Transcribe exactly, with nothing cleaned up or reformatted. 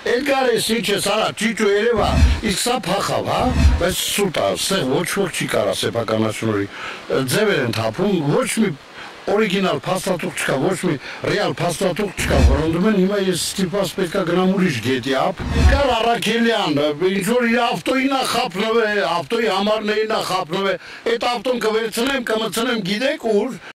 Edgar է սիչը սարա ճիճու երևա, իսկ սա փախավ, հա, բայց սուտ է, սեղ ոչ ոք չի կարա սեփականությունների ձևեր են թափում, ոչ մի օրիգինալ փաստաթուղթ չկա, ոչ մի ռեալ փաստաթուղթ չկա, որոնց մեն հիմա ես ստիպված պետքա գնամ ուրիշ գետի ապ։ Կար Արաքելյան, ինչ որ իր ավտոյին է խափնվել, ավտոյի համարներին է խափնվել, այդ ավտոն կվերցնեմ, կմցնեմ գիտեք ուր։